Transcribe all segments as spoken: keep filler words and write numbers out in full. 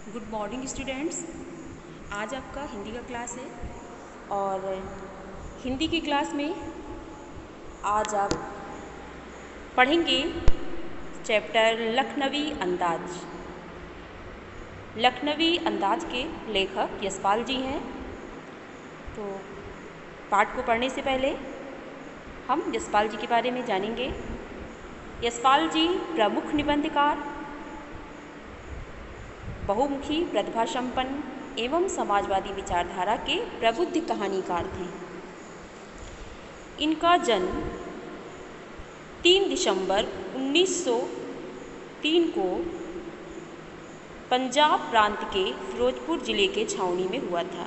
Good morning students. आज आपका हिंदी का क्लास है और हिंदी की क्लास में आज आप पढ़ेंगे चैप्टर लखनवी अंदाज। लखनवी अंदाज के लेखक यशपाल जी हैं। तो पाठ को पढ़ने से पहले हम यशपाल जी के बारे में जानेंगे। यशपाल जी प्रमुख निबंधकार, बहुमुखी, प्रतिभा संपन्न एवं समाजवादी विचारधारा के प्रबुद्ध कहानीकार थे। इनका जन्म तीन दिसंबर उन्नीस सौ तीन को पंजाब प्रांत के फिरोजपुर जिले के छावनी में हुआ था।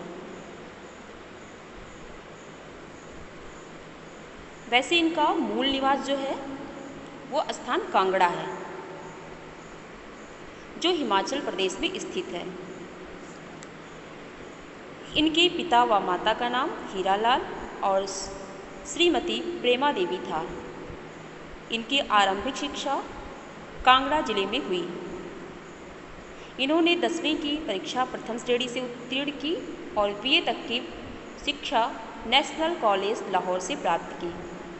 वैसे इनका मूल निवास जो है वो स्थान कांगड़ा है, जो हिमाचल प्रदेश में स्थित है। इनके पिता व माता का नाम हीरालाल और श्रीमती प्रेमा देवी था। इनकी आरंभिक शिक्षा कांगड़ा जिले में हुई। इन्होंने दसवीं की परीक्षा प्रथम श्रेणी से उत्तीर्ण की और बी ए तक की शिक्षा नेशनल कॉलेज लाहौर से प्राप्त की।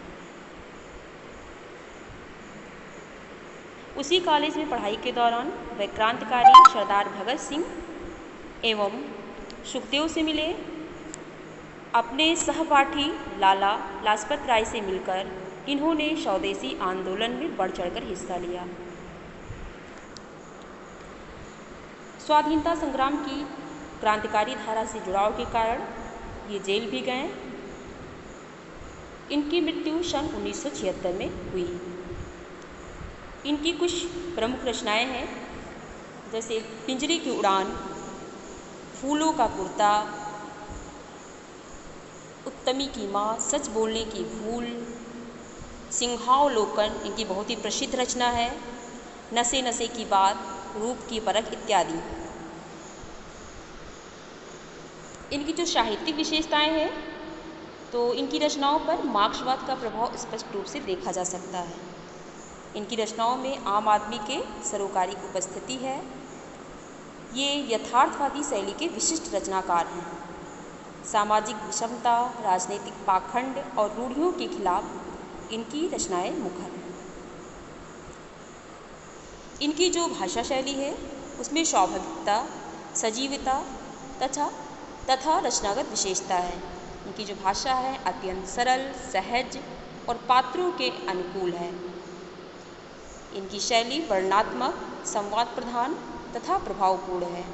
उसी कॉलेज में पढ़ाई के दौरान वे क्रांतिकारी सरदार भगत सिंह एवं सुखदेव से मिले। अपने सहपाठी लाला लाजपत राय से मिलकर इन्होंने स्वदेशी आंदोलन में बढ़ चढ़कर हिस्सा लिया। स्वाधीनता संग्राम की क्रांतिकारी धारा से जुड़ाव के कारण ये जेल भी गए। इनकी मृत्यु सन उन्नीस सौ छिहत्तर में हुई। इनकी कुछ प्रमुख रचनाएं हैं, जैसे पिंजरे की उड़ान, फूलों का कुर्ता, उत्तमी की माँ, सच बोलने की भूल, सिंहावलोकन इनकी बहुत ही प्रसिद्ध रचना है, नशे नशे की बात, रूप की परख इत्यादि। इनकी जो साहित्यिक विशेषताएं हैं तो इनकी रचनाओं पर मार्क्सवाद का प्रभाव स्पष्ट रूप से देखा जा सकता है। इनकी रचनाओं में आम आदमी के सरोकारी उपस्थिति है। ये यथार्थवादी शैली के विशिष्ट रचनाकार हैं। सामाजिक विषमता, राजनीतिक पाखंड और रूढ़ियों के खिलाफ इनकी रचनाएं मुखर हैं। इनकी जो भाषा शैली है उसमें स्वाभाविकता, सजीवता तथा तथा रचनागत विशेषता है। इनकी जो भाषा है अत्यंत सरल, सहज और पात्रों के अनुकूल है। इनकी शैली वर्णनात्मक, संवाद प्रधान तथा प्रभावपूर्ण है।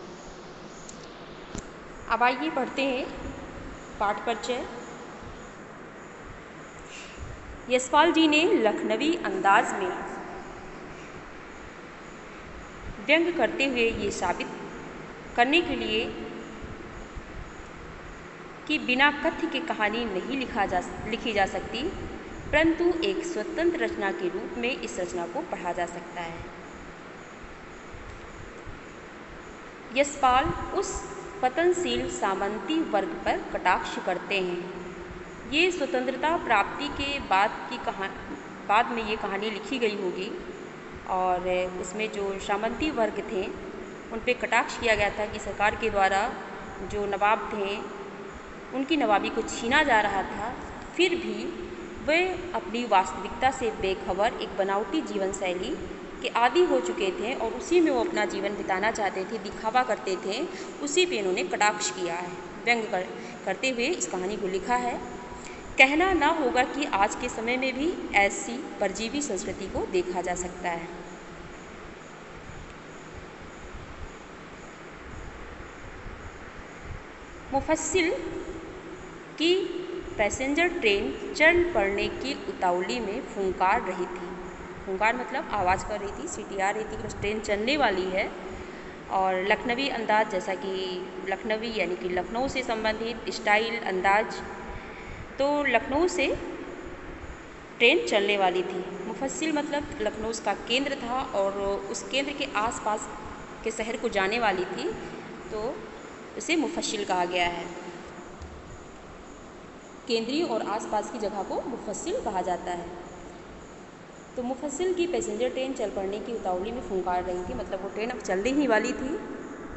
अब आइए पढ़ते हैं पाठ परिचय। यशपाल जी ने लखनवी अंदाज में व्यंग करते हुए ये साबित करने के लिए कि बिना कथ्य के कहानी नहीं लिखा जा लिखी जा सकती, परंतु एक स्वतंत्र रचना के रूप में इस रचना को पढ़ा जा सकता है। यशपाल उस पतनशील सामंती वर्ग पर कटाक्ष करते हैं। ये स्वतंत्रता प्राप्ति के बाद की कहा बाद में ये कहानी लिखी गई होगी और उसमें जो सामंती वर्ग थे उन पे कटाक्ष किया गया था कि सरकार के द्वारा जो नवाब थे उनकी नवाबी को छीना जा रहा था, फिर भी वे अपनी वास्तविकता से बेखबर एक बनावटी जीवन शैली के आदी हो चुके थे और उसी में वो अपना जीवन बिताना चाहते थे, दिखावा करते थे। उसी पे इन्होंने कटाक्ष किया है, व्यंग कर, करते हुए इस कहानी को लिखा है। कहना ना होगा कि आज के समय में भी ऐसी परजीवी संस्कृति को देखा जा सकता है। मुफस्सिल की पैसेंजर ट्रेन चल पड़ने की उतावली में फुंकार रही थी। फुंकार मतलब आवाज़ कर रही थी, सीटी आ रही थी कि ट्रेन चलने वाली है। और लखनवी अंदाज, जैसा कि लखनवी यानी कि लखनऊ से संबंधित स्टाइल, अंदाज, तो लखनऊ से ट्रेन चलने वाली थी। मुफस्सिल मतलब लखनऊ उसका केंद्र था और उस केंद्र के आसपास के शहर को जाने वाली थी, तो उसे मुफस्सिल कहा गया है। केंद्रीय और आसपास की जगह को मुफस्सिल कहा जाता है। तो मुफस्सिल की पैसेंजर ट्रेन चल पड़ने की उतावली में फुंकार रही थी, मतलब वो ट्रेन अब चलने ही वाली थी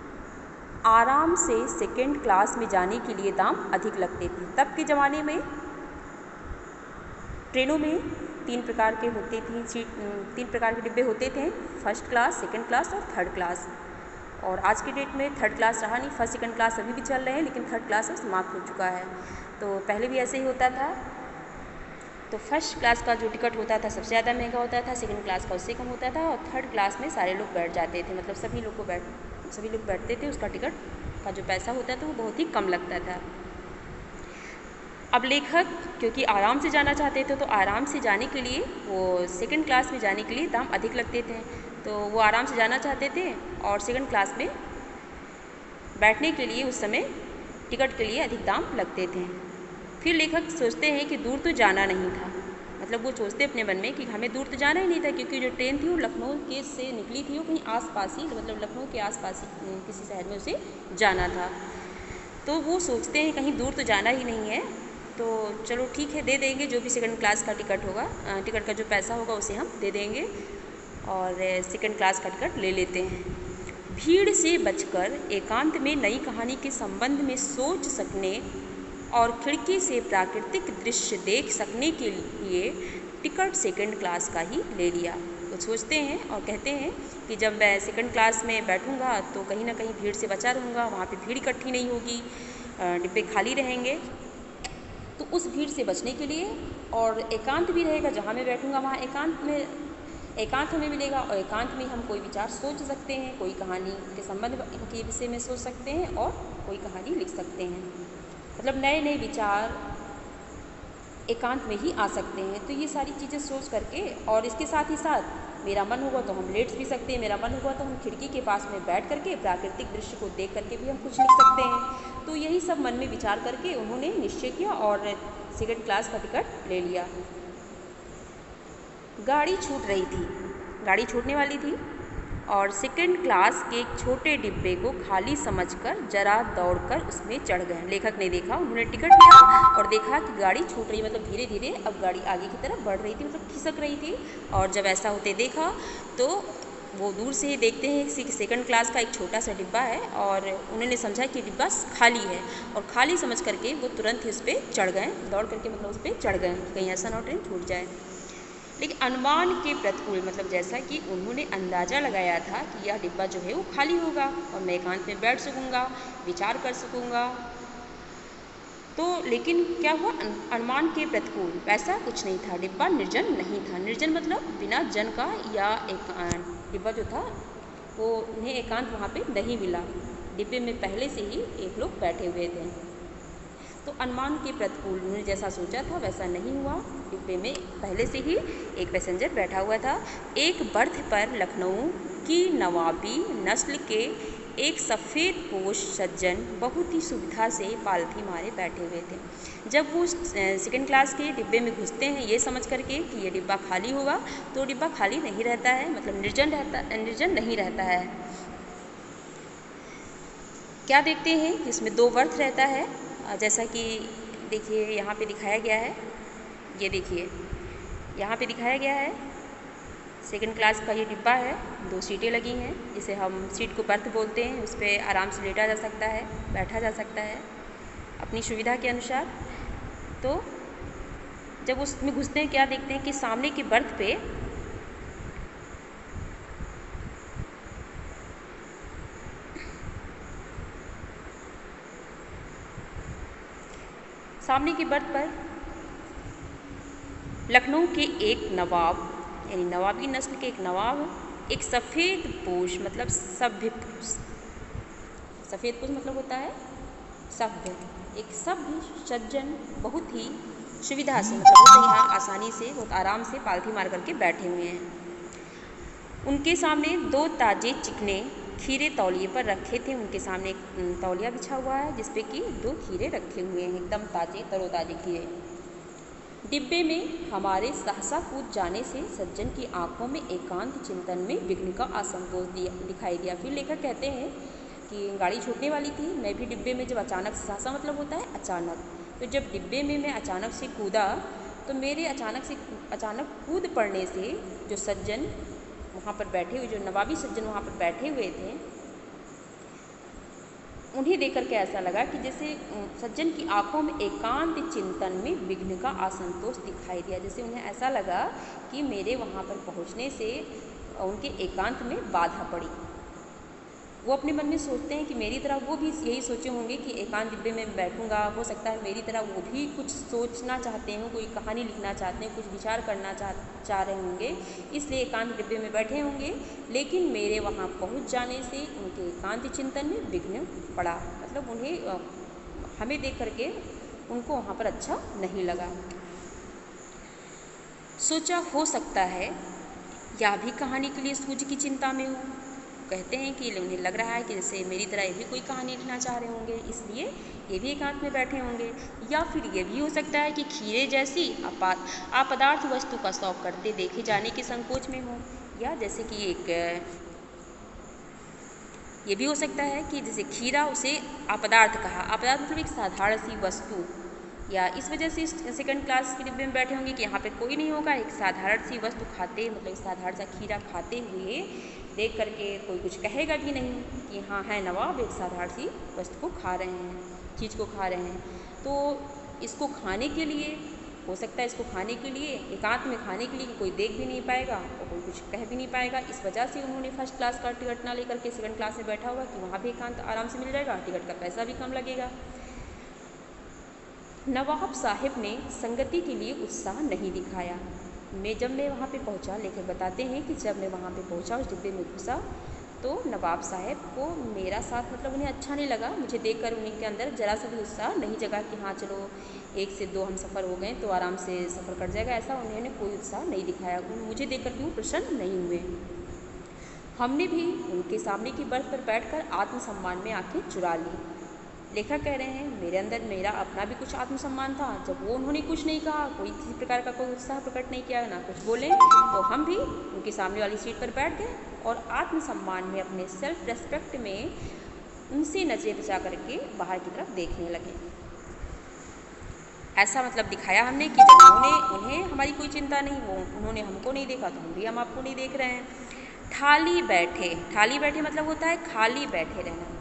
आराम से सेकेंड क्लास में जाने के लिए दाम अधिक लगते थे। तब के ज़माने में ट्रेनों में तीन प्रकार के होते थे सीट तीन प्रकार के डिब्बे होते थे, फर्स्ट क्लास, सेकंड क्लास और थर्ड क्लास। और आज के डेट में थर्ड क्लास रहा नहीं, फर्स्ट सेकंड क्लास अभी भी चल रहे हैं, लेकिन थर्ड क्लास अब समाप्त हो चुका है। तो पहले भी ऐसे ही होता था। तो फर्स्ट क्लास का जो टिकट होता था सबसे ज़्यादा महंगा होता था, सेकंड क्लास का उससे कम होता था, और थर्ड क्लास में सारे लोग बैठ जाते थे, मतलब सभी लोग को बैठ सभी लोग बैठते थे। उसका टिकट का जो पैसा होता था वो बहुत ही कम लगता था। अब लेखक क्योंकि आराम से जाना चाहते थे, तो आराम से जाने के लिए वो सेकंड क्लास में जाने के लिए दाम अधिक लगते थे। तो वो आराम से जाना चाहते थे और सेकंड क्लास में बैठने के लिए उस समय टिकट के लिए अधिक दाम लगते थे। फिर लेखक सोचते हैं कि दूर तो जाना नहीं था, मतलब वो सोचते अपने मन में कि हमें दूर तो जाना ही नहीं था, क्योंकि जो ट्रेन थी वो लखनऊ के से निकली थी, वो कहीं आसपास ही, मतलब लखनऊ के आसपास ही किसी शहर में उसे जाना था। तो वो सोचते हैं कहीं दूर तो जाना ही नहीं है, तो चलो ठीक है, दे देंगे जो भी सेकंड क्लास का टिकट होगा, टिकट का जो पैसा होगा उसे हम दे देंगे और सेकंड क्लास का टिकट ले लेते हैं। भीड़ से बचकर एकांत में नई कहानी के संबंध में सोच सकने और खिड़की से प्राकृतिक दृश्य देख सकने के लिए टिकट सेकंड क्लास का ही ले लिया। वो सोचते हैं और कहते हैं कि जब मैं सेकंड क्लास में बैठूंगा तो कहीं ना कहीं भीड़ से बचा रहूँगा, वहाँ पे भीड़ इकट्ठी नहीं होगी, डिब्बे खाली रहेंगे। तो उस भीड़ से बचने के लिए, और एकांत भी रहेगा, जहाँ मैं बैठूंगा वहाँ एकांत में एकांत हमें मिलेगा, और एकांत में हम कोई विचार सोच सकते हैं, कोई कहानी के संबंध के विषय में सोच सकते हैं और कोई कहानी लिख सकते हैं। मतलब नए नए विचार एकांत में ही आ सकते हैं। तो ये सारी चीज़ें सोच करके, और इसके साथ ही साथ मेरा मन होगा तो हम लेट भी सकते हैं, मेरा मन होगा तो हम खिड़की के पास में बैठ करके प्राकृतिक दृश्य को देख करके भी हम कुछ लिख सकते हैं। तो यही सब मन में विचार करके उन्होंने निश्चय किया और सेकंड क्लास का टिकट ले लिया। गाड़ी छूट रही थी, गाड़ी छूटने वाली थी, और सेकंड क्लास के एक छोटे डिब्बे को खाली समझकर जरा दौड़कर उसमें चढ़ गए। लेखक ने देखा, उन्होंने टिकट लिया और देखा कि गाड़ी छूट रही, मतलब धीरे धीरे अब गाड़ी आगे की तरफ बढ़ रही थी, मतलब खिसक रही थी। और जब ऐसा होते देखा तो वो दूर से ही देखते हैं कि सेकंड क्लास का एक छोटा सा डिब्बा है, और उन्होंने समझा कि डिब्बा खाली है, और खाली समझ करके वो तुरंत ही उस पर चढ़ गए, दौड़ करके मतलब उस पर चढ़ गए, कहीं ऐसा ना ट्रेन छूट जाए। लेकिन अनुमान के प्रतिकूल, मतलब जैसा कि उन्होंने अंदाज़ा लगाया था कि यह डिब्बा जो है वो खाली होगा और मैं एकांत में बैठ सकूँगा, विचार कर सकूँगा, तो लेकिन क्या हुआ, अनुमान के प्रतिकूल वैसा कुछ नहीं था। डिब्बा निर्जन नहीं था। निर्जन मतलब बिना जन का, या एक डिब्बा जो था वो उन्हें एकांत वहाँ पे नहीं मिला। डिब्बे में पहले से ही एक लोग बैठे हुए थे। तो अनुमान के प्रतिकूल, उन्होंने जैसा सोचा था वैसा नहीं हुआ। डिब्बे में पहले से ही एक पैसेंजर बैठा हुआ था। एक बर्थ पर लखनऊ की नवाबी नस्ल के एक सफ़ेद पोश सज्जन बहुत ही सुविधा से पालथी मारे बैठे हुए थे। जब वो सेकंड क्लास के डिब्बे में घुसते हैं ये समझ करके कि ये डिब्बा खाली होगा, तो डिब्बा खाली नहीं रहता है, मतलब निर्जन रहता निर्जन नहीं रहता है। क्या देखते हैं कि इसमें दो बर्थ रहता है, जैसा कि देखिए यहाँ पे दिखाया गया है। ये देखिए यहाँ पे दिखाया गया है सेकंड क्लास का ये डिब्बा है, दो सीटें लगी हैं, जिसे हम सीट को बर्थ बोलते हैं। उस पर आराम से लेटा जा सकता है, बैठा जा सकता है अपनी सुविधा के अनुसार। तो जब उसमें घुसते हैं क्या देखते हैं कि सामने की बर्थ पे सामने की बर्थ पर लखनऊ के एक नवाब, यानी नवाबी नस्ल के एक नवाब, एक सफ़ेद पोश मतलब सभ्य पुरुष, सफ़ेद पुरुष मतलब होता है सभ्य, एक सभ्य सज्जन बहुत ही सुविधा से, मतलब वो यहाँ आसानी से बहुत आराम से पालथी मार करके बैठे हुए हैं। उनके सामने दो ताजे चिकने खीरे तौलिए पर रखे थे। उनके सामने एक तौलिया बिछा हुआ है जिसपे कि दो खीरे रखे हुए हैं, एकदम ताजे तरोताजे खीरे। डिब्बे में हमारे सहसा कूद जाने से सज्जन की आंखों में एकांत चिंतन में विघ्न का असंतोष दिया दिखाई दिया। फिर लेखक कहते हैं कि गाड़ी छूटने वाली थी, मैं भी डिब्बे में जब अचानक, सहसा मतलब होता है अचानक, तो जब डिब्बे में मैं अचानक से कूदा तो मेरे अचानक से अचानक कूद पड़ने से जो सज्जन वहाँ पर बैठे हुए, जो नवाबी सज्जन वहाँ पर बैठे हुए थे, उन्हें देख कर के ऐसा लगा कि जैसे सज्जन की आंखों में एकांत चिंतन में विघ्न का असंतोष दिखाई दिया। जैसे उन्हें ऐसा लगा कि मेरे वहाँ पर पहुँचने से उनके एकांत में बाधा पड़ी। वो अपने मन में सोचते हैं कि मेरी तरह वो भी यही सोचे होंगे कि एकांत डिब्बे में बैठूंगा, हो सकता है मेरी तरह वो भी कुछ सोचना चाहते हों, कोई कहानी लिखना चाहते हैं, कुछ विचार करना चाह चाह रहे होंगे, इसलिए एकांत डिब्बे में बैठे होंगे। लेकिन मेरे वहाँ पहुँच जाने से उनके एकांत चिंतन में विघ्न पड़ा, मतलब उन्हें हमें देख करके उनको वहाँ पर अच्छा नहीं लगा। सोचा हो सकता है यह भी कहानी के लिए सूझ की चिंता में हो। कहते हैं कि उन्हें लग रहा है कि जैसे मेरी तरह ये भी कोई कहानी लिखना चाह रहे होंगे, इसलिए ये भी एकांत में बैठे होंगे। या फिर ये भी हो सकता है कि खीरे जैसी अपदार्थ वस्तु का शौक करते देखे जाने के संकोच में हो। या जैसे कि एक ये भी हो सकता है कि जैसे खीरा उसे अपदार्थ कहा, अपदार्थ मतलब एक साधारण सी वस्तु, या इस वजह से सेकंड क्लास के डिब्बे में बैठे होंगे कि यहाँ पे कोई नहीं होगा, एक साधारण सी वस्तु खाते मतलब साधारण सा खीरा खाते हुए देख करके कोई कुछ कहेगा भी नहीं कि हाँ है नवाब एक साधारण सी वस्तु को खा रहे हैं, चीज़ को खा रहे हैं। तो इसको खाने के लिए हो सकता है, इसको खाने के लिए एकांत में खाने के लिए कोई देख भी नहीं पाएगा और कोई कुछ कह भी नहीं पाएगा। इस वजह से उन्होंने फर्स्ट क्लास का टिकट ना लेकर के सेकंड क्लास में बैठा हुआ कि वहाँ भी एकांत आराम से मिल जाएगा, टिकट का पैसा भी कम लगेगा। नवाब साहब ने संगति के लिए उत्साह नहीं दिखाया। मैं जब मैं वहाँ पे पहुँचा, लेखक बताते हैं कि जब मैं वहाँ पे पहुँचा उस डिब्बे में घुसा तो नवाब साहब को मेरा साथ मतलब उन्हें अच्छा नहीं लगा। मुझे देखकर उनके अंदर जरा सा भी उत्साह नहीं जगा कि हाँ चलो एक से दो हम सफ़र हो गए तो आराम से सफ़र कट जाएगा, ऐसा उन्होंने कोई उत्साह नहीं दिखाया। मुझे देख कर भी वो प्रसन्न नहीं हुए। हमने भी उनके सामने की बर्थ पर बैठकर आत्मसम्मान में आंखें चुरा ली। लेखक कह रहे हैं मेरे अंदर मेरा अपना भी कुछ आत्मसम्मान था। जब वो उन्होंने कुछ नहीं कहा, कोई किसी प्रकार का कोई उत्साह प्रकट नहीं किया, ना कुछ बोले, तो हम भी उनके सामने वाली सीट पर बैठ गए और आत्मसम्मान में अपने सेल्फ रेस्पेक्ट में उनसे नजरें बचा करके बाहर की तरफ देखने लगे। ऐसा मतलब दिखाया हमने कि जब उन्होंने उन्हें हमारी कोई चिंता नहीं, वो उन्होंने हमको नहीं देखा तो हम भी हम आपको नहीं देख रहे हैं। ठाली बैठे, ठाली बैठे मतलब होता है खाली बैठे रहना।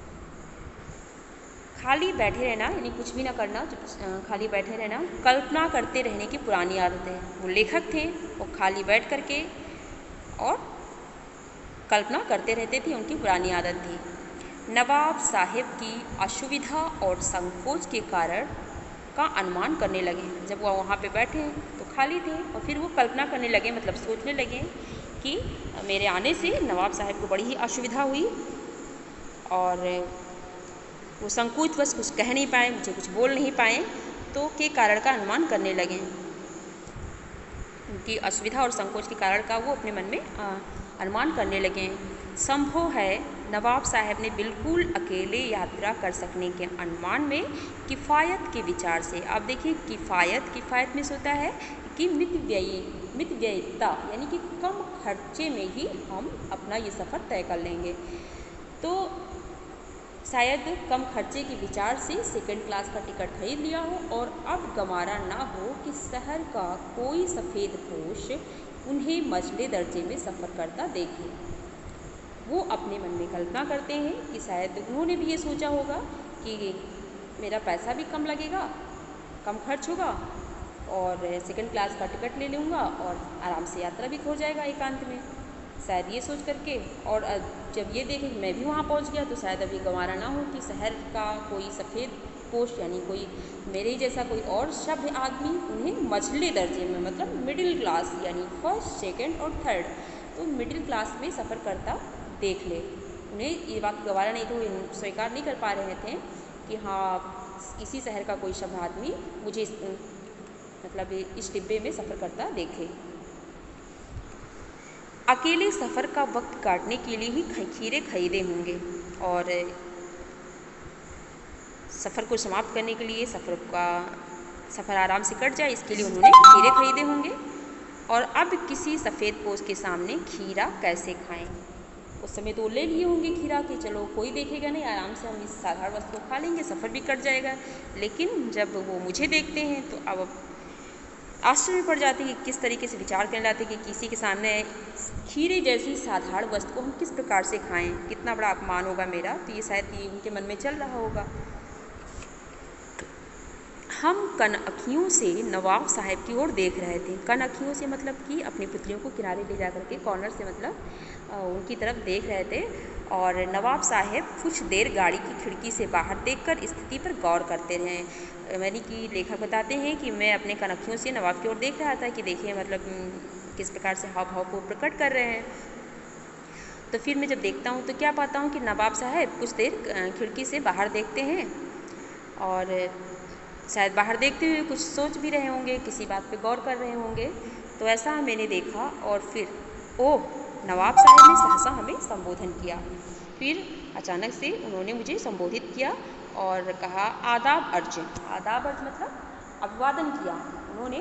खाली बैठे रहना यानी कुछ भी ना करना, खाली बैठे रहना कल्पना करते रहने की पुरानी आदत है। वो लेखक थे, वो खाली बैठ करके और कल्पना करते रहते थे, उनकी पुरानी आदत थी। नवाब साहब की असुविधा और संकोच के कारण का अनुमान करने लगे। जब वो वहाँ पे बैठे तो खाली थे और फिर वो कल्पना करने लगे, मतलब सोचने लगे कि मेरे आने से नवाब साहब को बड़ी ही असुविधा हुई और वो संकोचवश कुछ कह नहीं पाए, मुझे कुछ बोल नहीं पाए, तो के कारण का अनुमान करने लगे। उनकी असुविधा और संकोच के कारण का वो अपने मन में आ, अनुमान करने लगे। संभव है नवाब साहब ने बिल्कुल अकेले यात्रा कर सकने के अनुमान में किफ़ायत के विचार से, आप देखिए किफ़ायत किफ़ायत में होता है कि मित व्ययी मित व्ययिता यानी कि कम खर्चे में ही हम अपना ये सफ़र तय कर लेंगे। तो शायद कम खर्चे के विचार से सेकंड क्लास का टिकट खरीद लिया हो और अब गंवारा ना हो कि शहर का कोई सफ़ेद पोश उन्हें मझले दर्जे में सफ़र करता देखे। वो अपने मन में कल्पना करते हैं कि शायद उन्होंने भी ये सोचा होगा कि मेरा पैसा भी कम लगेगा, कम खर्च होगा और सेकंड क्लास का टिकट ले लूँगा और आराम से यात्रा भी हो जाएगा एकांत में, शायद ये सोच करके। और जब ये देखें कि मैं भी वहाँ पहुँच गया तो शायद अभी गंवारा ना हो कि शहर का कोई सफ़ेद पोस्ट यानी कोई मेरे ही जैसा कोई और सभ्य आदमी उन्हें मझले दर्जे में मतलब मिडिल क्लास यानी फर्स्ट सेकंड और थर्ड, तो मिडिल क्लास में सफ़र करता देख ले। उन्हें ये बात गंवारा नहीं, तो वो स्वीकार नहीं कर पा रहे थे कि हाँ इसी शहर का कोई सभ्य आदमी मुझे इस, मतलब इस डिब्बे में सफ़र करता देखे। अकेले सफ़र का वक्त काटने के लिए ही खीरे खरीदे होंगे और सफ़र को समाप्त करने के लिए, सफ़र का सफ़र आराम से कट जाए इसके लिए उन्होंने खीरे खरीदे होंगे। और अब किसी सफ़ेद पोश के सामने खीरा कैसे खाएं? उस समय तो ले लिए होंगे खीरा कि चलो कोई देखेगा नहीं, आराम से हम इस साधारण वस्तु को खा लेंगे, सफ़र भी कट जाएगा। लेकिन जब वो मुझे देखते हैं तो अब आश्चर्य में पड़ जाते हैं कि किस तरीके से विचार करने लगते कि किसी के सामने खीरे जैसी साधारण वस्तु को हम किस प्रकार से खाएं, कितना बड़ा अपमान होगा मेरा। तो ये शायद ये उनके मन में चल रहा होगा। हम कनअखियों से नवाब साहब की ओर देख रहे थे। कनअखियों से मतलब कि अपनी पुतलियों को किनारे ले जा करके कॉर्नर से मतलब उनकी तरफ देख रहे थे। और नवाब साहब कुछ देर गाड़ी की खिड़की से बाहर देखकर स्थिति पर गौर करते रहे। यानी कि लेखक बताते हैं कि मैं अपने कनअखियों से नवाब की ओर देख रहा था कि देखिए मतलब किस प्रकार से हाव भाव को प्रकट कर रहे हैं। तो फिर मैं जब देखता हूँ तो क्या पाता हूँ कि नवाब साहब कुछ देर खिड़की से बाहर देखते हैं और शायद बाहर देखते हुए कुछ सोच भी रहे होंगे, किसी बात पे गौर कर रहे होंगे। तो ऐसा मैंने देखा और फिर ओह, नवाब साहब ने सहसा हमें संबोधन किया। फिर अचानक से उन्होंने मुझे संबोधित किया और कहा, आदाब अर्जुन। आदाब अर्ज मतलब अभिवादन किया। उन्होंने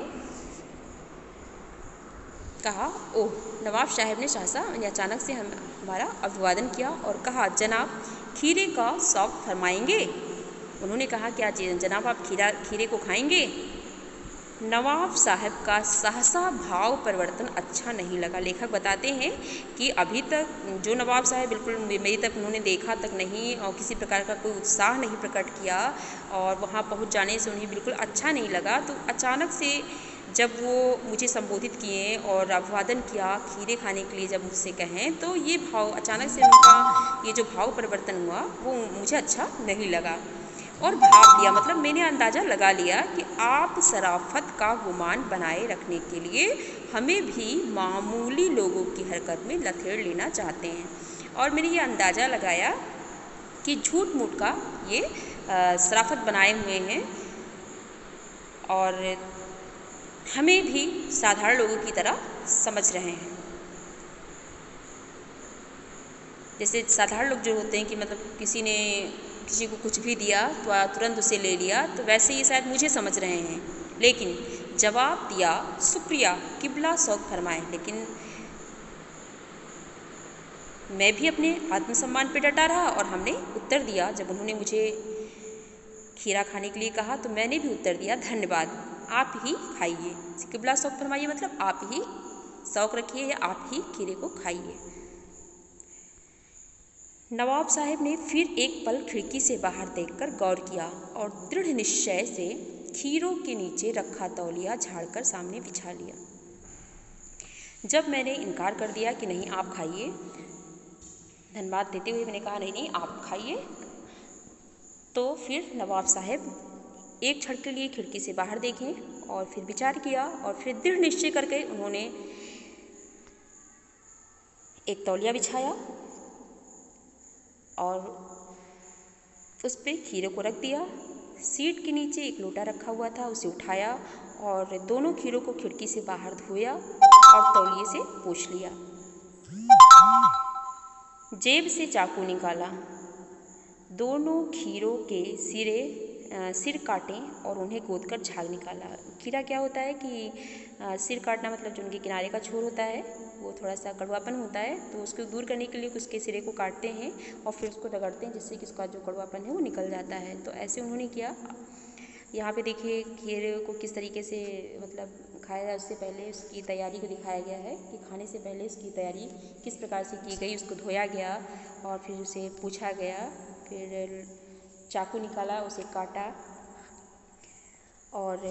कहा, ओह, नवाब साहब ने सहसा अचानक से हम हमारा अभिवादन किया और कहा, जनाब खीरे का शौक फरमाएंगे। उन्होंने कहा, क्या जनाब आप खीरा खीरे को खाएंगे? नवाब साहब का सहसा भाव परिवर्तन अच्छा नहीं लगा। लेखक बताते हैं कि अभी तक जो नवाब साहब बिल्कुल मेरी तरफ उन्होंने देखा तक नहीं और किसी प्रकार का कोई उत्साह नहीं प्रकट किया और वहाँ पहुँच जाने से उन्हें बिल्कुल अच्छा नहीं लगा। तो अचानक से जब वो मुझे संबोधित किए और अभिवादन किया खीरे खाने के लिए जब मुझसे कहें, तो ये भाव अचानक से उनका ये जो भाव परिवर्तन हुआ वो मुझे अच्छा नहीं लगा और भाव लिया मतलब मैंने अंदाज़ा लगा लिया कि आप शराफत का गुमान बनाए रखने के लिए हमें भी मामूली लोगों की हरकत में लथेड़ लेना चाहते हैं। और मैंने ये अंदाज़ा लगाया कि झूठ मूठ का ये शराफत बनाए हुए हैं और हमें भी साधारण लोगों की तरह समझ रहे हैं। जैसे साधारण लोग जो होते हैं कि मतलब किसी ने किसी को कुछ भी दिया तो तुरंत उसे ले लिया, तो वैसे ये शायद मुझे समझ रहे हैं। लेकिन जवाब दिया, शुक्रिया, किबला शौक फरमाए। लेकिन मैं भी अपने आत्मसम्मान पे डटा रहा और हमने उत्तर दिया। जब उन्होंने मुझे खीरा खाने के लिए कहा तो मैंने भी उत्तर दिया, धन्यवाद, आप ही खाइए। किबला शौक फरमाइए मतलब आप ही शौक रखिए या आप ही खीरे को खाइए। नवाब साहब ने फिर एक पल खिड़की से बाहर देखकर गौर किया और दृढ़ निश्चय से खीरों के नीचे रखा तौलिया झाड़कर सामने बिछा लिया। जब मैंने इनकार कर दिया कि नहीं आप खाइए, धन्यवाद देते हुए मैंने कहा नहीं नहीं आप खाइए, तो फिर नवाब साहब एक क्षण के लिए खिड़की से बाहर देखें और फिर विचार किया और फिर दृढ़ निश्चय करके उन्होंने एक तौलिया बिछाया और उस पर खीरे को रख दिया। सीट के नीचे एक लोटा रखा हुआ था, उसे उठाया और दोनों खीरों को खिड़की से बाहर धोया और तौलिए से पोंछ लिया। जेब से चाकू निकाला, दोनों खीरों के सिरे सिर काटे और उन्हें गोदकर झाग निकाला। खीरा क्या होता है कि आ, सिर काटना मतलब जो उनके किनारे का छोर होता है वो थोड़ा सा कड़वापन होता है, तो उसको दूर करने के लिए उसके सिरे को काटते हैं और फिर उसको रगड़ते हैं जिससे कि उसका जो कड़वापन है वो निकल जाता है। तो ऐसे उन्होंने किया। यहाँ पे देखिए खीरे को किस तरीके से मतलब खाया जाए, उससे पहले उसकी तैयारी को दिखाया गया है कि खाने से पहले उसकी तैयारी किस प्रकार से की गई। उसको धोया गया और फिर उसे पूछा गया, फिर चाकू निकाला, उसे काटा और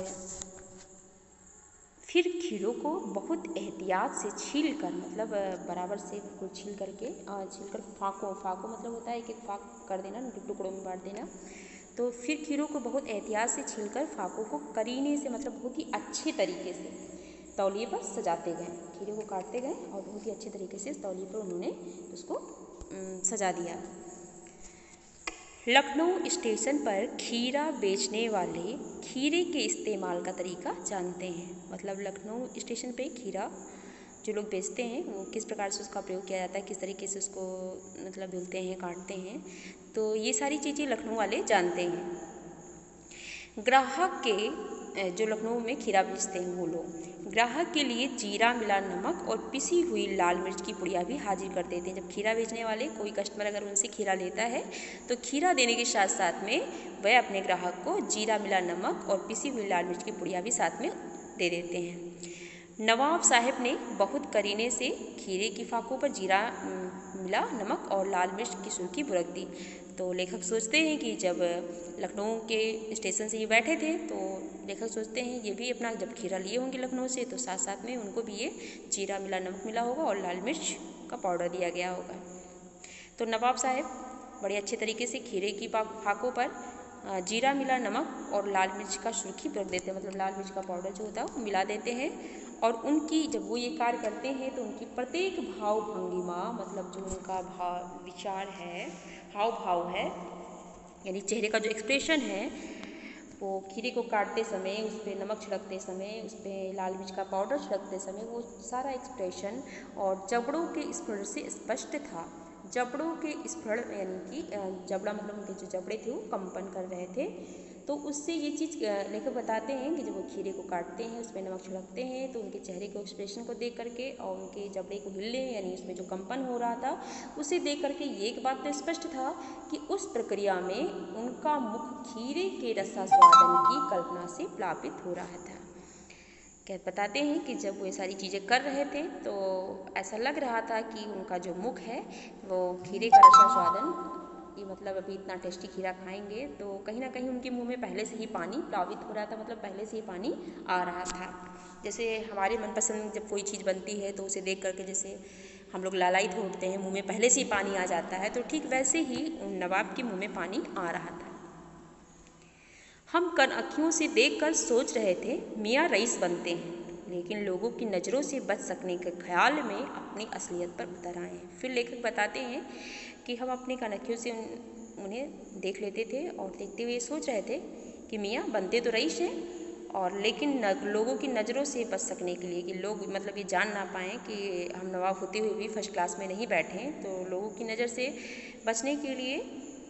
फिर खीरों को बहुत एहतियात से छील कर मतलब बराबर से बिल्कुल छील करके छील कर फाँकों फाँकों मतलब होता है एक एक फाँक कर देना, टुकड़ों में बांट देना। तो फिर खीरों को बहुत एहतियात से छीलकर फाँकों को करीने से मतलब बहुत ही अच्छे तरीके से तौलिए पर सजाते गए। खीरे को काटते गए और बहुत ही अच्छे तरीके से तौलिए पर उन्होंने उसको सजा दिया। लखनऊ स्टेशन पर खीरा बेचने वाले खीरे के इस्तेमाल का तरीका जानते हैं। मतलब लखनऊ स्टेशन पे खीरा जो लोग बेचते हैं वो किस प्रकार से उसका प्रयोग किया जाता है, किस तरीके से उसको मतलब धुलते हैं, काटते हैं, तो ये सारी चीज़ें लखनऊ वाले जानते हैं। ग्राहक के जो लखनऊ में खीरा बेचते हैं वो लोग ग्राहक के लिए जीरा मिला नमक और पिसी हुई लाल मिर्च की पुड़िया भी हाजिर कर देते हैं। जब खीरा बेचने वाले कोई कस्टमर अगर उनसे खीरा लेता है तो खीरा देने के साथ साथ में वह अपने ग्राहक को जीरा मिला नमक और पिसी हुई लाल मिर्च की पुड़िया भी साथ में दे देते हैं। नवाब साहब ने बहुत करीने से खीरे की फाकों पर जीरा मिला नमक और लाल मिर्च की सुर्खी बुरक दी। तो लेखक सोचते हैं कि जब लखनऊ के स्टेशन से ये बैठे थे तो लेखक सोचते हैं ये भी अपना जब खीरा लिए होंगे लखनऊ से तो साथ साथ में उनको भी ये जीरा मिला नमक मिला होगा और लाल मिर्च का पाउडर दिया गया होगा। तो नवाब साहब बड़े अच्छे तरीके से खीरे की फाकों पर जीरा मिला नमक और लाल मिर्च का सुर्खी रख देते हैं, मतलब लाल मिर्च का पाउडर जो होता है वो मिला देते हैं। और उनकी जब वो ये कार्य करते हैं तो उनकी प्रत्येक भाव भंगिमा, मतलब जो उनका भाव विचार है, हाव भाव है, यानी चेहरे का जो एक्सप्रेशन है वो खीरे को काटते समय, उस पर नमक छिड़कते समय, उस पर लाल मिर्च का पाउडर छिड़कते समय, वो सारा एक्सप्रेशन और जबड़ों के स्फुरण से स्पष्ट था। जबड़ों के स्फुरण यानी कि जबड़ा मतलब उनके जो जबड़े थे वो कंपन कर रहे थे। तो उससे ये चीज़ लेखक बताते हैं कि जब वो खीरे को काटते हैं, उस पर नमक छिड़कते हैं, तो उनके चेहरे के एक्सप्रेशन को देख करके और उनके जबड़े को हिलने यानी उसमें जो कंपन हो रहा था उसे देख करके ये एक बात तो स्पष्ट था कि उस प्रक्रिया में उनका मुख खीरे के रसास्वादन की कल्पना से प्लावित हो रहा था। क्या बताते हैं कि जब वो ये सारी चीज़ें कर रहे थे तो ऐसा लग रहा था कि उनका जो मुख है वो खीरे का रसास्वादन, ये मतलब अभी इतना टेस्टी खीरा खाएंगे तो कहीं ना कहीं उनके मुंह में पहले से ही पानी प्लावित हो रहा था, मतलब पहले से ही पानी आ रहा था। जैसे हमारे मनपसंद जब कोई चीज़ बनती है तो उसे देख करके जैसे हम लोग लालायित हो उठते हैं, मुँह में पहले से ही पानी आ जाता है, तो ठीक वैसे ही उन नवाब के मुँह में पानी आ रहा था। हम कन अखियों से देखकर सोच रहे थे मियाँ रईस बनते हैं, लेकिन लोगों की नज़रों से बच सकने के ख्याल में अपनी असलियत पर उतर आए हैं। फिर लेखक बताते हैं कि हम अपनी कन अखियों से उन, उन्हें देख लेते थे और देखते हुए सोच रहे थे कि मियाँ बनते तो रईस हैं, और लेकिन न, लोगों की नज़रों से बच सकने के लिए कि लोग मतलब ये जान ना पाएँ कि हम नवाब होते हुए भी फर्स्ट क्लास में नहीं बैठे, तो लोगों की नज़र से बचने के लिए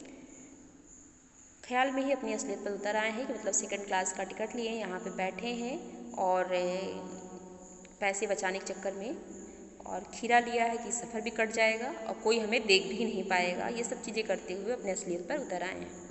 ख्याल में ही अपनी असलियत पर उतर आए हैं कि मतलब सेकंड क्लास का टिकट लिए यहाँ पे बैठे हैं और पैसे बचाने के चक्कर में, और खीरा लिया है कि सफ़र भी कट जाएगा और कोई हमें देख भी नहीं पाएगा, ये सब चीज़ें करते हुए अपनी असलियत पर उतर आए हैं।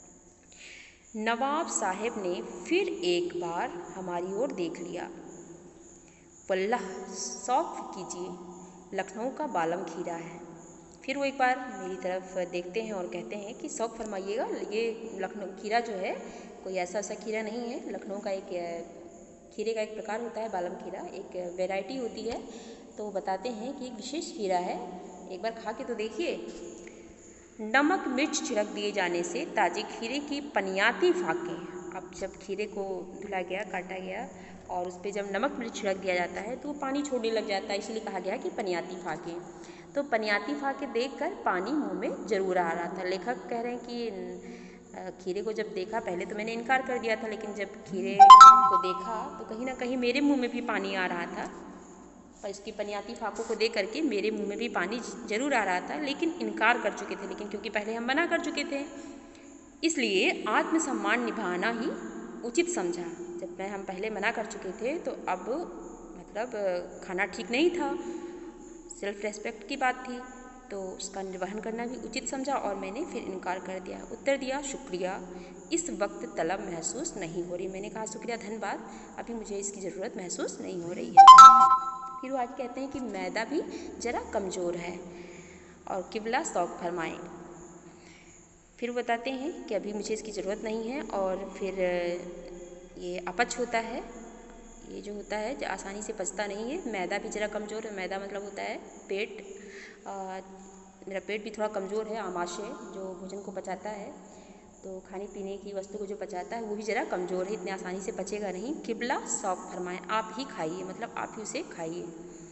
नवाब साहब ने फिर एक बार हमारी ओर देख लिया। वल्लाह सौफ कीजिए, लखनऊ का बालम खीरा है। फिर वो एक बार मेरी तरफ देखते हैं और कहते हैं कि शौक़ फरमाइएगा, ये लखनऊ खीरा जो है कोई ऐसा ऐसा खीरा नहीं है, लखनऊ का एक खीरे का एक प्रकार होता है बालम खीरा, एक वैरायटी होती है। तो बताते हैं कि एक विशेष खीरा है, एक बार खा के तो देखिए। नमक मिर्च छिड़क दिए जाने से ताजे खीरे की पनियाती फाकें, अब जब खीरे को धुला गया, काटा गया और उस पर जब नमक मिर्च छिड़क दिया जाता है तो वो पानी छोड़ने लग जाता है, इसलिए कहा गया कि पनियाती फाकें। तो पनियाती फाके देखकर पानी मुंह में जरूर आ रहा था। लेखक कह रहे हैं कि खीरे को जब देखा, पहले तो मैंने इनकार कर दिया था, लेकिन जब खीरे को देखा तो कहीं ना कहीं मेरे मुंह में भी पानी आ रहा था, और इसकी पनियाती फाकों को देख करके मेरे मुंह में भी पानी जरूर आ रहा था, लेकिन इनकार कर चुके थे, लेकिन क्योंकि पहले हम मना कर चुके थे इसलिए आत्मसम्मान निभाना ही उचित समझा। जब मैं हम पहले मना कर चुके थे तो अब मतलब खाना ठीक नहीं था, सेल्फ रेस्पेक्ट की बात थी, तो उसका निर्वहन करना भी उचित समझा और मैंने फिर इनकार कर दिया। उत्तर दिया, शुक्रिया, इस वक्त तलब महसूस नहीं हो रही। मैंने कहा शुक्रिया धन्यवाद, अभी मुझे इसकी ज़रूरत महसूस नहीं हो रही है। फिर वो आज कहते हैं कि मैदा भी ज़रा कमज़ोर है और किबला शौक़ फरमाएँ। फिर बताते हैं कि अभी मुझे इसकी ज़रूरत नहीं है, और फिर ये अपच होता है, ये जो होता है जो आसानी से पचता नहीं है। मैदा भी ज़रा कमज़ोर है, मैदा मतलब होता है पेट, आ, मेरा पेट भी थोड़ा कमज़ोर है, आमाशय जो भोजन को पचाता है, तो खाने पीने की वस्तु को जो पचाता है वो भी ज़रा कमज़ोर है, इतनी आसानी से पचेगा नहीं। किबला शौक़ फरमाएँ, आप ही खाइए, मतलब आप ही उसे खाइए।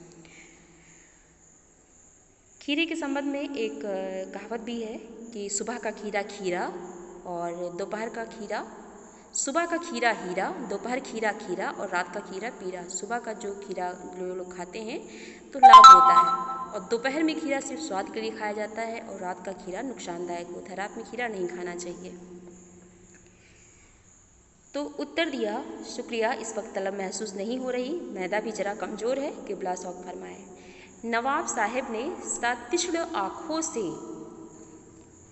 खीरे के संबंध में एक कहावत भी है कि सुबह का खीरा खीरा और दोपहर का खीरा, सुबह का खीरा हीरा, दोपहर खीरा खीरा और रात का खीरा पीरा। सुबह का जो खीरा जो लोग खाते हैं तो लाभ होता है, और दोपहर में खीरा सिर्फ स्वाद के लिए खाया जाता है, और रात का खीरा नुकसानदायक होता है, रात में खीरा नहीं खाना चाहिए। तो उत्तर दिया, शुक्रिया, इस वक्त तलब महसूस नहीं हो रही, मैदा भी जरा कमज़ोर है, किबला शौक़ फरमाए। नवाब साहब ने तीक्ष्ण आँखों से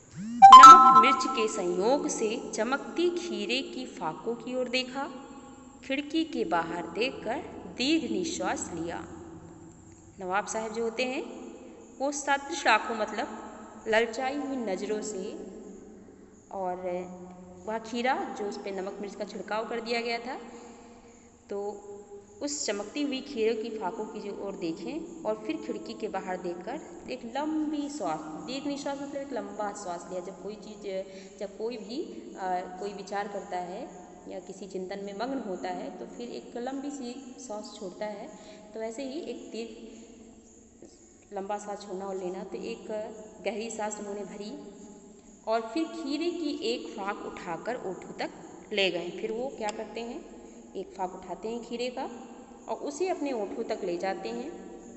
नमक मिर्च के संयोग से चमकती खीरे की फाकों की ओर देखा। खिड़की के बाहर देखकर दीर्घ निश्वास लिया। नवाब साहब जो होते हैं वो सादृश आँखों मतलब ललचाई हुई नज़रों से, और वह खीरा जो उस पर नमक मिर्च का छिड़काव कर दिया गया था, तो उस चमकती हुई खीरे की फाकों की जो ओर देखें और फिर खिड़की के बाहर देखकर एक लंबी श्वास, दीर्घ निश्वास मतलब एक लंबा श्वास लिया। जब कोई चीज़, जब कोई भी आ, कोई विचार करता है या किसी चिंतन में मग्न होता है तो फिर एक लंबी सी सांस छोड़ता है, तो वैसे ही एक दीर्घ लंबा सांस छोड़ना और लेना। तो एक गहरी सांस उन्होंने भरी और फिर खीरे की एक फाक उठाकर ओठों तक ले गए। फिर वो क्या करते हैं, एक फाक उठाते हैं खीरे का और उसे अपने ओठों तक ले जाते हैं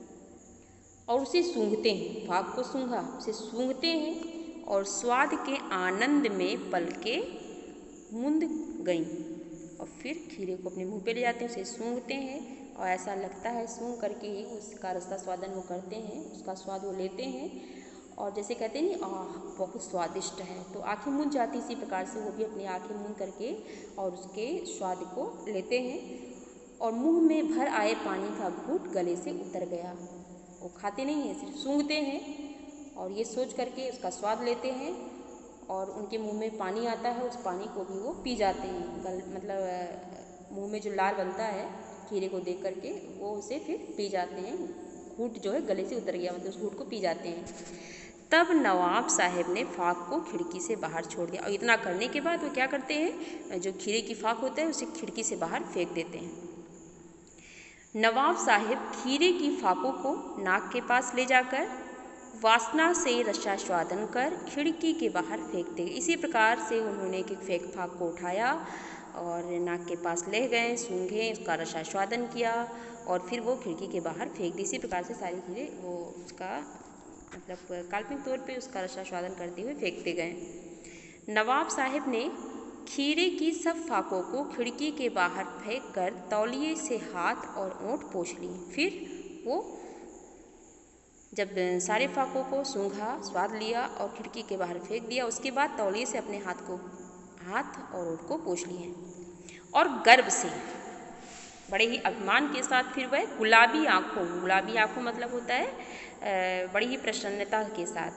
और उसे सूंघते हैं। फाक को सूंघा, उसे सूंघते हैं और स्वाद के आनंद में पलके मूंद गईं और फिर खीरे को अपने मुंह पे ले जाते हैं, उसे सूंघते हैं और ऐसा लगता है सूंघ करके ही उसका रसदा स्वादन वो करते हैं, उसका स्वाद वो लेते हैं और जैसे कहते हैं नहीं, आह बहुत स्वादिष्ट है, तो आँखें मूंद जाती। इसी प्रकार से वो भी अपनी आँखें मूंद करके और उसके स्वाद को लेते हैं और मुंह में भर आए पानी का घूंट गले से उतर गया। वो खाते नहीं हैं, सिर्फ सूंघते हैं और ये सोच करके उसका स्वाद लेते हैं और उनके मुंह में पानी आता है, उस पानी को भी वो पी जाते हैं। गल मतलब मुंह में जो लार बनता है खीरे को देख करके वो उसे फिर पी जाते हैं। घूंट जो है गले से उतर गया मतलब उस घूंट को पी जाते हैं। तब नवाब साहब ने फाक को खिड़की से बाहर छोड़ दिया और इतना करने के बाद वो क्या करते हैं, जो खीरे की फाक होता है उसे खिड़की से बाहर फेंक देते हैं। नवाब साहब खीरे की फाकों को नाक के पास ले जाकर वासना से रसास्वादन कर खिड़की के बाहर फेंक दे। इसी प्रकार से उन्होंने एक फेंक फाक को उठाया और नाक के पास ले गए, सूंघे, उसका रसास्वादन किया और फिर वो खिड़की के बाहर फेंक दी। इसी प्रकार से सारी खीरे वो उसका मतलब काल्पनिक तौर पे उसका रसास्वादन करते हुए फेंकते गए। नवाब साहब ने खीरे की सब फाकों को खिड़की के बाहर फेंक कर तौलिए से हाथ और ओंठ पोंछ लिए। फिर वो जब सारे फाकों को सूंघा, स्वाद लिया और खिड़की के बाहर फेंक दिया, उसके बाद तौलिए से अपने हाथ को हाथ और ओंठ को पोंछ लिए और गर्व से बड़े ही अभिमान के साथ फिर वह गुलाबी आँखों, गुलाबी आँखों मतलब होता है बड़ी ही प्रसन्नता के साथ,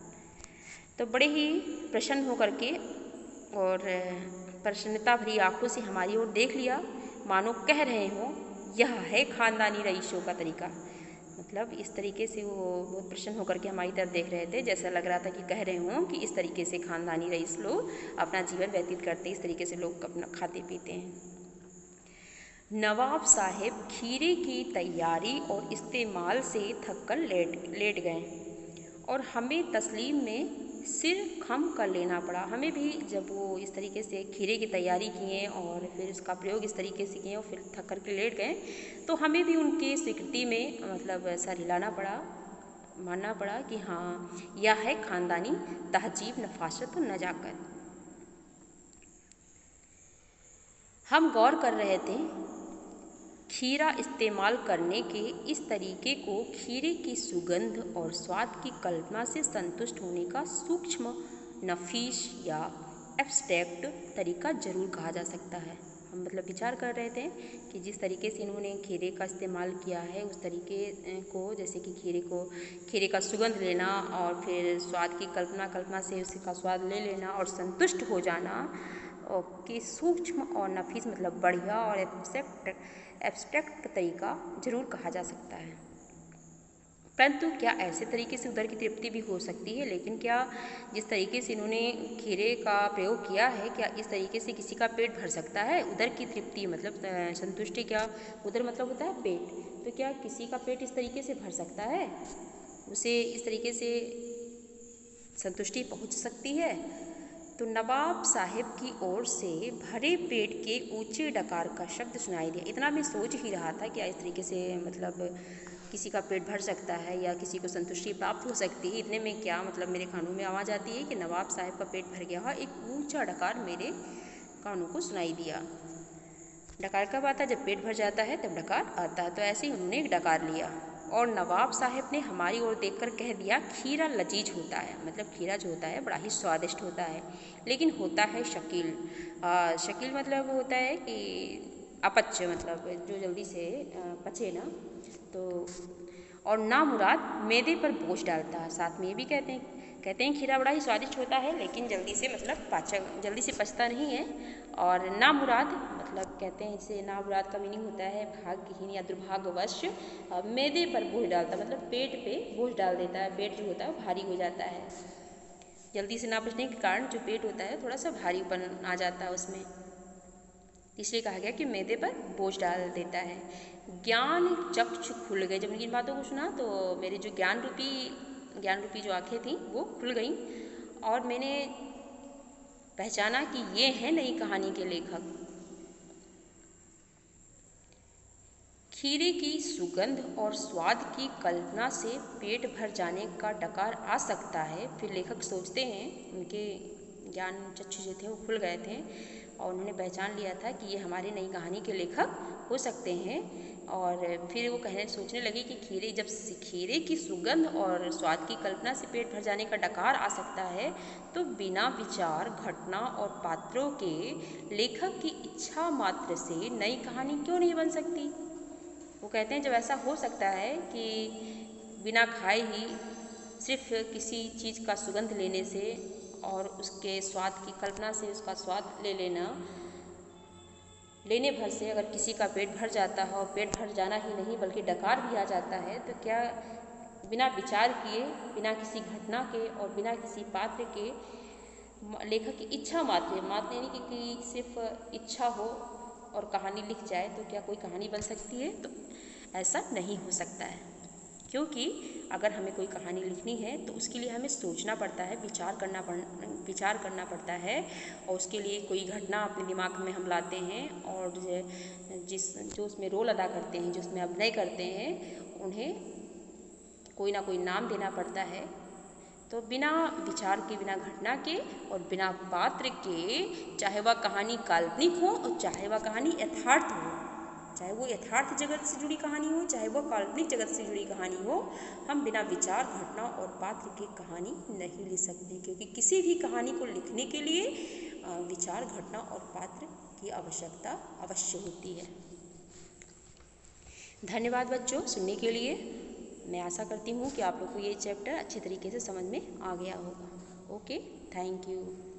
तो बड़े ही प्रसन्न होकर के और प्रसन्नता भरी आँखों से हमारी ओर देख लिया, मानो कह रहे हों यह है खानदानी रईसों का तरीका। मतलब इस तरीके से वो बहुत प्रसन्न होकर के हमारी तरफ देख रहे थे, जैसा लग रहा था कि कह रहे हों कि इस तरीके से खानदानी रईस लोग अपना जीवन व्यतीत करते हैं, इस तरीके से लोग अपना खाते पीते हैं। नवाब साहब खीरे की तैयारी और इस्तेमाल से थककर लेट लेट गए और हमें तस्लीम में सिर खम कर लेना पड़ा। हमें भी जब वो इस तरीके से खीरे की तैयारी किए और फिर उसका प्रयोग इस तरीके से किए और फिर थक कर के लेट गए, तो हमें भी उनकी स्वीकृति में मतलब सर हिलाना पड़ा, मानना पड़ा कि हाँ यह है ख़ानदानी तहजीब, नफासत और नजाकत। हम गौर कर रहे थे खीरा इस्तेमाल करने के इस तरीके को खीरे की सुगंध और स्वाद की कल्पना से संतुष्ट होने का सूक्ष्म, नफीस या एब्स्ट्रैक्ट तरीका जरूर कहा जा सकता है। हम मतलब विचार कर रहे थे कि जिस तरीके से इन्होंने खीरे का इस्तेमाल किया है उस तरीके को, जैसे कि खीरे को खीरे का सुगंध लेना और फिर स्वाद की कल्पना कल्पना से उसका स्वाद ले लेना और संतुष्ट हो जाना, कि सूक्ष्म और नफीस मतलब बढ़िया और एब्स्ट्रैक्ट एब्स्ट्रैक्ट तरीका जरूर कहा जा सकता है। परंतु क्या ऐसे तरीके से उदर की तृप्ति भी हो सकती है? लेकिन क्या जिस तरीके से इन्होंने खीरे का प्रयोग किया है, क्या इस तरीके से किसी का पेट भर सकता है? उदर की तृप्ति मतलब संतुष्टि, क्या उदर मतलब होता है पेट, तो क्या किसी का पेट इस तरीके से भर सकता है? उसे इस तरीके से संतुष्टि पहुंच सकती है? तो नवाब साहब की ओर से भरे पेट के ऊंचे डकार का शब्द सुनाई दिया। इतना मैं सोच ही रहा था कि इस तरीके से मतलब किसी का पेट भर सकता है या किसी को संतुष्टि प्राप्त हो सकती है। इतने में क्या मतलब मेरे कानों में आवाज़ आती है कि नवाब साहब का पेट भर गया। एक ऊंचा डकार मेरे कानों को सुनाई दिया। डकार कब आता है? जब पेट भर जाता है तब डकार आता है। तो ऐसे ही उन्होंने एक डकार लिया और नवाब साहब ने हमारी ओर देखकर कह दिया खीरा लजीज होता है, मतलब खीरा जो होता है बड़ा ही स्वादिष्ट होता है, लेकिन होता है शकील। आ, शकील मतलब होता है कि अपच मतलब जो जल्दी से पचे ना, तो और ना मुराद मैदे पर बोझ डालता है। साथ में ये भी कहते हैं कहते हैं खीरा बड़ा ही स्वादिष्ट होता है लेकिन जल्दी से मतलब पाचक जल्दी से पचता नहीं है। और ना मुराद मतलब कहते हैं इसे ना मुराद का मीनिंग होता है भाग्यहीन या दुर्भाग्यवश मैदे पर बोझ डालता, मतलब पेट पे बोझ डाल देता है, पेट जो होता है वो भारी हो जाता है। जल्दी से ना पचने के कारण जो पेट होता है थोड़ा सा भारीपन आ जाता है उसमें, इसलिए कहा गया कि मैदे पर बोझ डाल देता है। ज्ञान चक्षु खुल गए, जब इन बातों को सुना तो मेरे जो ज्ञान रूपी ज्ञान रूपी जो आंखें थीं वो खुल गईं और मैंने पहचाना कि ये हैं नई कहानी के लेखक। खीरे की सुगंध और स्वाद की कल्पना से पेट भर जाने का डकार आ सकता है। फिर लेखक सोचते हैं, उनके ज्ञान चक्षु जो थे वो खुल गए थे और उन्होंने पहचान लिया था कि ये हमारी नई कहानी के लेखक हो सकते हैं। और फिर वो कहने सोचने लगे कि खीरे जब खीरे की सुगंध और स्वाद की कल्पना से पेट भर जाने का डकार आ सकता है तो बिना विचार घटना और पात्रों के लेखक की इच्छा मात्र से नई कहानी क्यों नहीं बन सकती। वो कहते हैं जब ऐसा हो सकता है कि बिना खाए ही सिर्फ किसी चीज़ का सुगंध लेने से और उसके स्वाद की कल्पना से उसका स्वाद ले लेना लेने भर से अगर किसी का पेट भर जाता है और पेट भर जाना ही नहीं बल्कि डकार भी आ जाता है, तो क्या बिना विचार किए, बिना किसी घटना के और बिना किसी पात्र के लेखक की इच्छा मात्र मात्र यानी कि, कि सिर्फ इच्छा हो और कहानी लिख जाए तो क्या कोई कहानी बन सकती है? तो ऐसा नहीं हो सकता है, क्योंकि अगर हमें कोई कहानी लिखनी है तो उसके लिए हमें सोचना पड़ता है, विचार करना पड़ विचार करना पड़ता है और उसके लिए कोई घटना अपने दिमाग में हम लाते हैं और जिस जो उसमें रोल अदा करते हैं, जो उसमें अभिनय करते हैं, उन्हें कोई ना कोई नाम देना पड़ता है। तो बिना विचार के, बिना घटना के और बिना पात्र के, चाहे वह कहानी काल्पनिक हो और चाहे वह कहानी यथार्थ हो, चाहे वो यथार्थ जगत से जुड़ी कहानी हो चाहे वो काल्पनिक जगत से जुड़ी कहानी हो, हम बिना विचार घटना और पात्र की कहानी नहीं लिख सकते, क्योंकि किसी भी कहानी को लिखने के लिए विचार घटना और पात्र की आवश्यकता अवश्य होती है। धन्यवाद बच्चों सुनने के लिए। मैं आशा करती हूँ कि आप लोग को ये चैप्टर अच्छे तरीके से समझ में आ गया होगा। Okay, thank you.